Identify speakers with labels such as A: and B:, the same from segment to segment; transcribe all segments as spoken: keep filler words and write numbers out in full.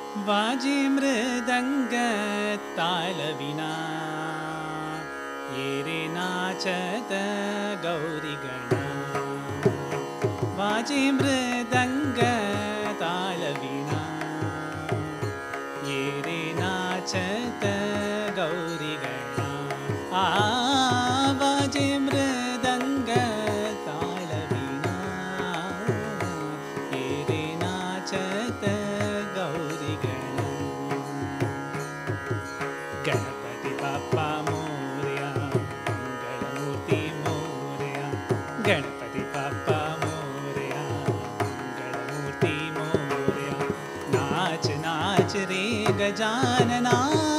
A: वाजे मृदंग तालविना येरे नाचत गौरिगणा वाजे मृदंग तालविना येरे नाचत गौरिगणा आ वाजे मृदंग तालविना येरे नाचत गौरिगणा गणपति बाप्पा मोरया मंगलमूर्ति मोरया गणपति बाप्पा मोरया मंगलमूर्ति मोरया नाच नाच रे गजानना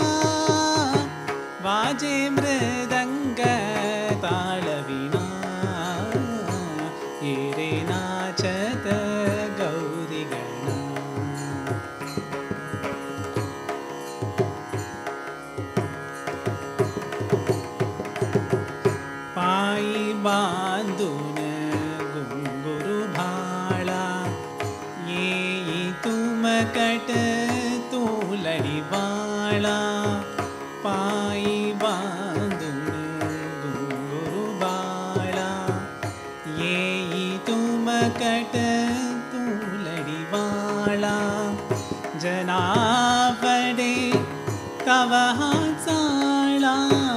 A: वाजे मृदंग तालविना येरे नाचत गौरिगणा पायी बांधून घुंगरू भाळा येई तुम कट तू लढी बाळा पायी बांधून घुंगरू बाळा येई तुम कट तू लढी बाळा जनावडे कवहा चाळा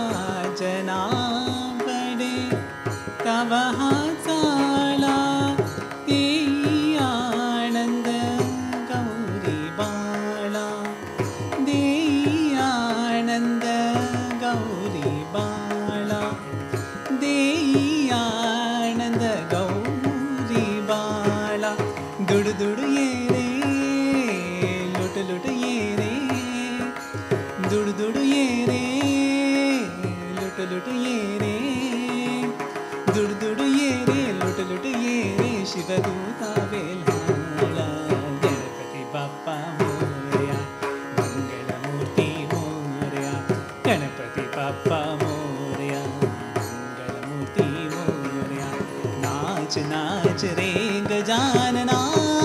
A: जनावडे कवहा चाळा देई आनंद गौरी बाळा देई आनंद गौरी बाळा देई आनंद गौरी बाळा दुड दुड ये रे लुट लुट ये रे दुड दुड ये रे लुट लुट ये रे दुड दुड ये रे लुट लुट ये रे शिवदूता वेल्हाळा गणपति बाप्पा मोरया मंगलमूर्ति मोरया गणपति बाप्पा मोरया मंगलमूर्ति मोरया नाच नाच रे गजानना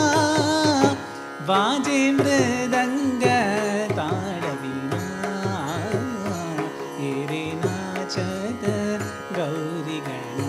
A: वाजे मृदंग तालविना येरे नाचत गौरिगणा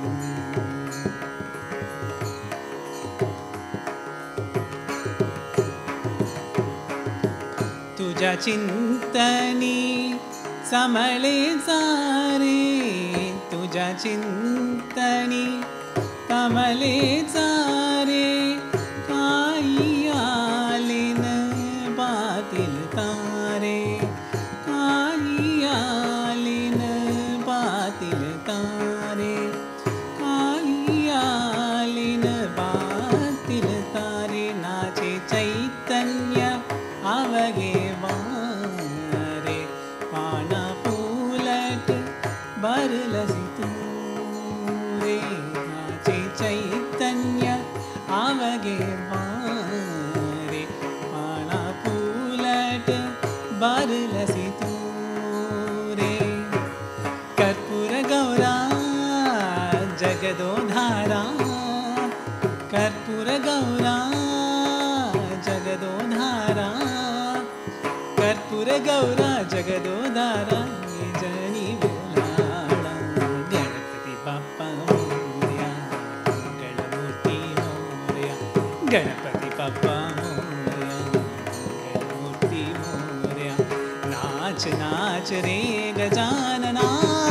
A: तुझ्या चिंतनी समळे सारे तुझ्या चिंतनी कमले सारे काही आलीन बातील तारे काही आलीन बातील तारे काही आलीन बातील तारे नाचे चैतन्य आवगे वारे पाना फूलट बरलसी तू रे नाचे चैतन्य आवगे वारे पाना फूलट बरलसी तू रे कर्पूर गौरा जगदोधारा कर्पूर गौरा जगदोधारा कर्पूर गौरा जगदोधारा जनी वेलाळा गणपति बाप्पा मोरया मंगलमूर्ति मोरया गणपति बाप्पा मोरया मंगलमूर्ति मोरया नाच नाच रे गजानना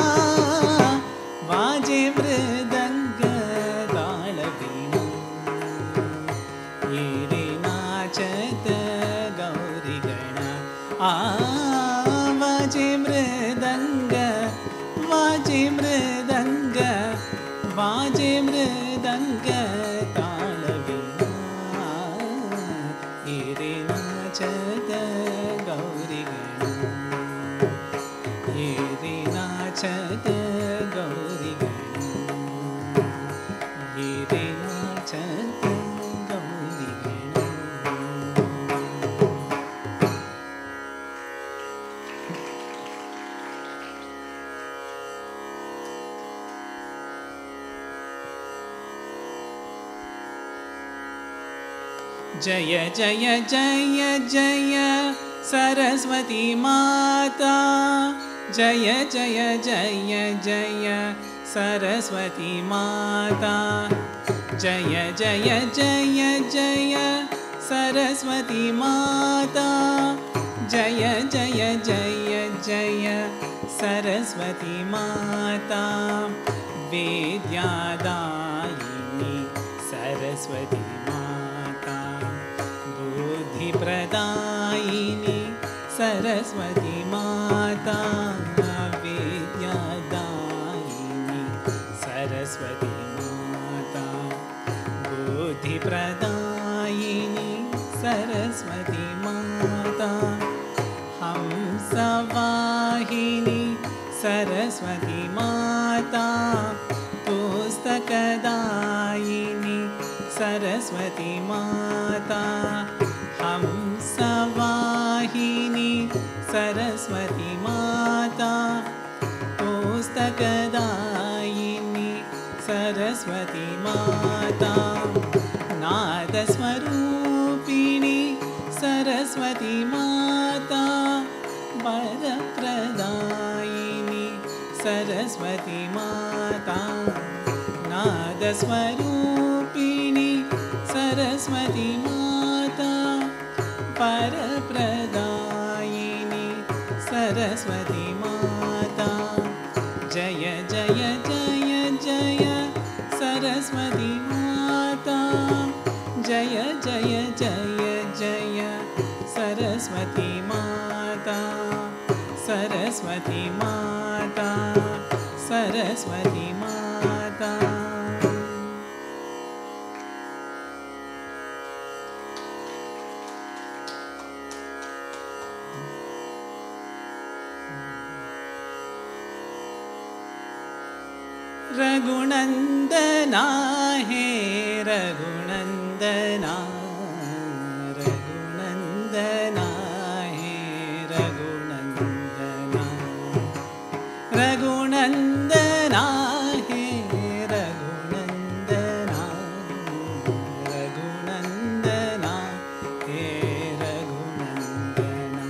A: वाजे मृदंग तालवीणा येरे नाचत गौरिगणा आ वाजे मृदंग वाजे मृदंग वाजे मृदंग तालवीणा येरे नाचत गौरिगणा येरे नाचत गौरिगणा येरे नाचत गौरिगणा जय जय जय जय सरस्वती माता जय जय जय जय सरस्वती माता जय जय जय जय सरस्वती माता जय जय जय जय सरस्वती माता विद्यादायिनी सरस्वती माता बुद्धिप्रदायिनी सरस्वती माता विद्यादायिनी सरस्वती माता बुद्धिप्रदायिनी सरस्वती माता हंसवाहिनी सरस्वती माता पुस्तकदायिनी सरस्वती माता हंसवाहिनी सरस्वती माता पुस्तकदायिनी सरस्वती माता नादस्वरूपिणी सरस्वती माता वरप्रदायिनी सरस्वती माता नादस्वरूपिणी सरस्वती माता वरप्रदायिनी सरस्वती माता जय जय जय जय सरस्वती माता जय जय जय जय सरस्वती माता सरस्वती माता सरस्वती माता रघुनंदना हे रघुनंदना रघुनंदना हे रघुनंदना रघुनंदना हे रघुनंदना रघुनंदना हे रघुनंदना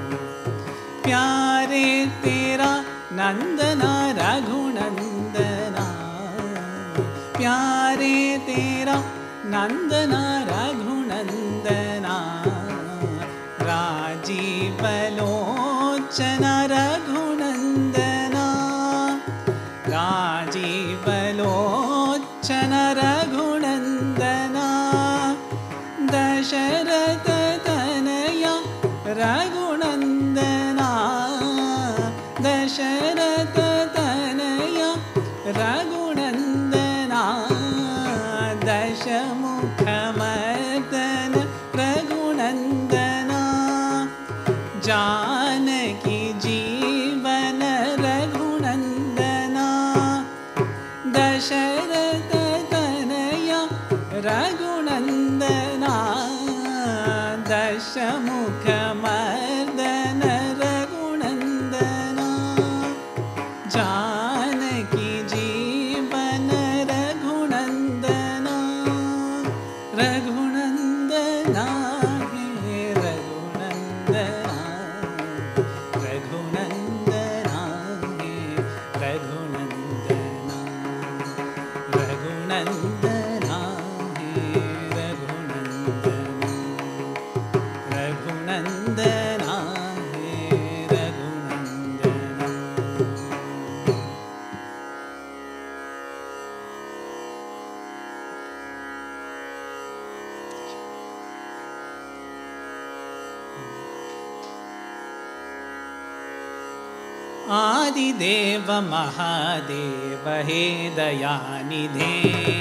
A: प्यारे तेरा नंदना रघुनंदना प्यारे तेरा नंदना रघुनंदना राजीवलोचन रघुनंदना राजीवलोचन रघुनंदना दशरथ तनया रघुनंदना दशरथ तनया रघुनंदना दशमुखमर्दन रघुनंदना जानकी जीवन रघुनंदना दशरथ तनया रघुनंदना दशमुखमर्दन रघुनंदना जानकी जीवन रघुनंदना रघुनंदना हे रघुनंदना रघुनंदना हे रघुनंदना रघुनंदना हे रघुनंदना रघुनंदना हे रघुनंदना आदिदेव महादेव हे दयानिधे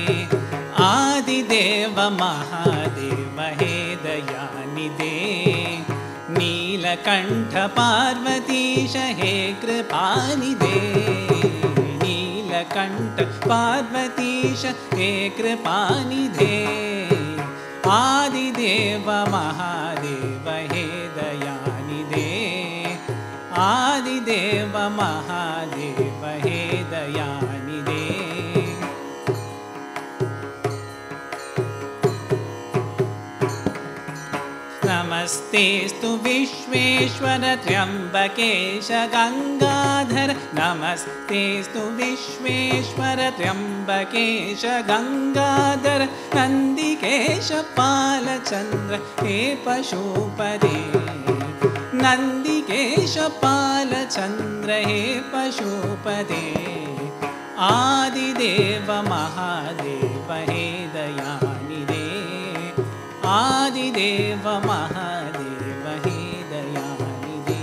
A: आदिदेव महादेव हे दयानिधे नीलकंठ पार्वतीश हे कृपानिधे नीलकंठ पार्वतीश हे कृपानिधे आदिदेव महादेव हे दयानिधे आदिदेव महादेव हे दयानिधे नमस्तेस्तु विश्वेश्वर त्र्यम्बकेश गंगाधर नमस्तेस्तु विश्वेश्वर त्र्यम्बकेश गंगाधर नंदिकेश पालचंद्र हे पशुपते नंदिकेश पालचंद्र हे पशुपते आदिदेव महादेव हे दयानिधे आदिदेव महादेव हे दयानिधे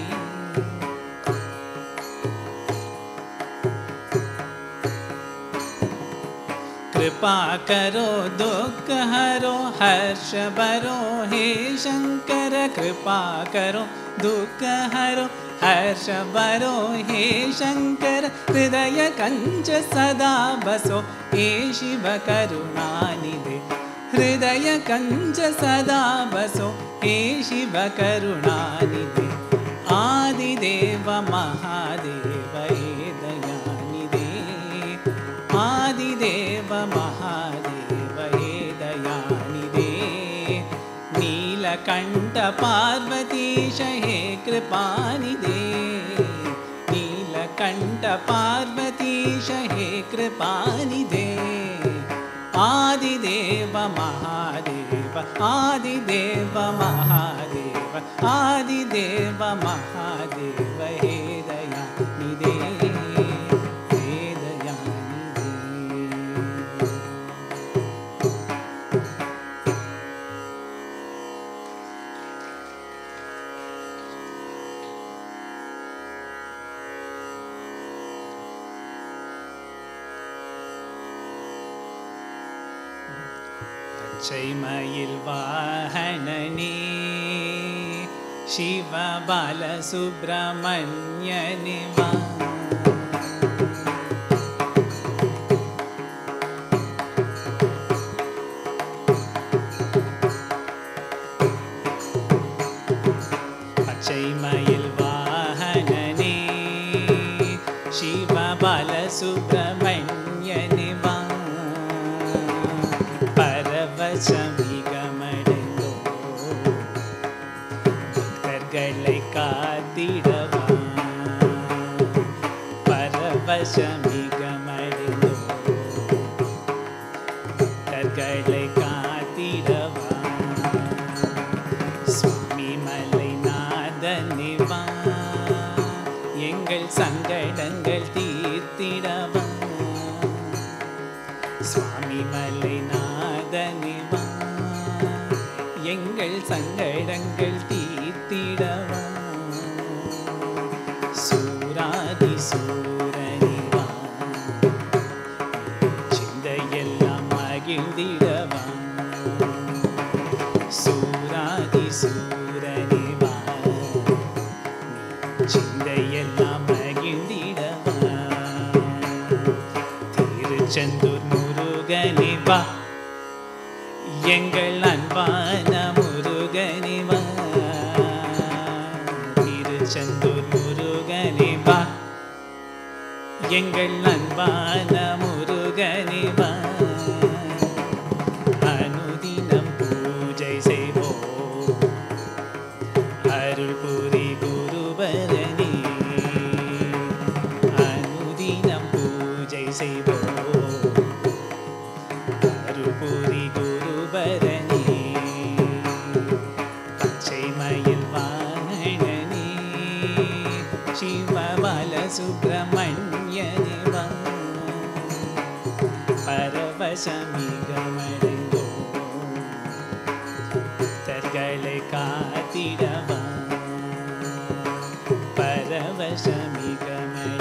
A: कृपा करो दुख हरो हर्ष भरो हे शंकर कृपा करो दुख हरो हर्ष भरो हे शंकर हृदय कंच सदा बसो हे शिव करुणानिधे हृदय कंच सदा बसो हे शिव करुणानिधे आदिदेव महादेव हे दयानिधे आदिदेव महादेव हे दयानिधे नीलकंठ पार्वतीश हे कृपानिधे नीलकंठ पार्वतीश हे कृपानिधे आदिदेव महादेव आदिदेव महादेव आदिदेव महादेव हे दयानिधे हे दयानिधे पच्चैमयिल वाहनने शिव बालसुब्रह्मण्यने वा पच्चैमयिल वाहनने शिव बालसुब्रह्मण्यने वा பரவசமிகமடைந்தோ பக்தர்களை காத்திடவா பரவசமிகமடைந்தோ பக்தர்களை காத்திடவா சுவாமி மலைநாதனே வா எங்கள் சங்கடங்கள் தீர்த்திடவா சுவாமி மலைநாதனே வா எங்கள் சங்கடங்கள் தீர்த்திடவா சூராதி சூரனே வா சிந்தையெல்லாம் மகிழ்ந்திடவா சூராதி சூரனே வா சிந்தையெல்லாம் மகிழ்ந்திடவா திருச்செந்தூர் முருகனே வா எங்கள் அன்பான முருகனே வா திருச்செந்தூர் முருகனே வா எங்கள் அன்பான முருகனே வா அனுதினம் பூஜை செய்வோம் அருள் புரி குருபரனே அனுதினம் பூஜை செய்வோம் அருள் புரி குருபரனே பச்சைமயில் வாகனனே சிவ பாலசுப்ரமண்யனே வா பரவசமிகமடைந்தோ பக்தர்களை காத்திடவா பரவசமிகமடைந்தோ